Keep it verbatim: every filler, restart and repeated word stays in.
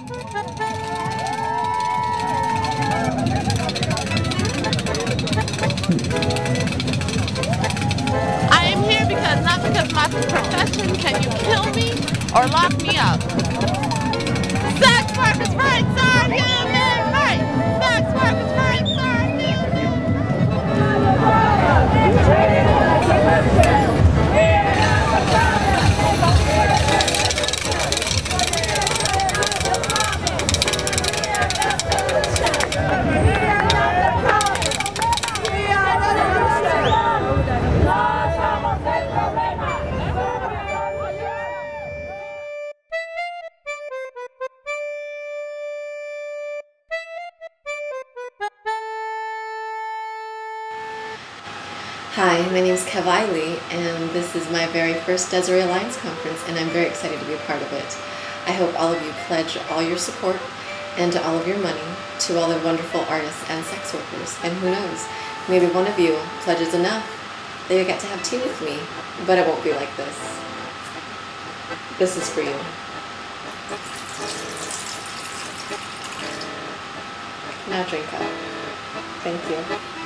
I am here because, not because of my profession, can you kill me or lock me up. Sex workers' rights are human rights. Sex workers' rights are Hi, my name is Desiree, and this is my very first Desiree Alliance conference, and I'm very excited to be a part of it. I hope all of you pledge all your support and all of your money to all the wonderful artists and sex workers, and who knows, maybe one of you pledges enough that you get to have tea with me, but it won't be like this. This is for you. Now drink up. Thank you.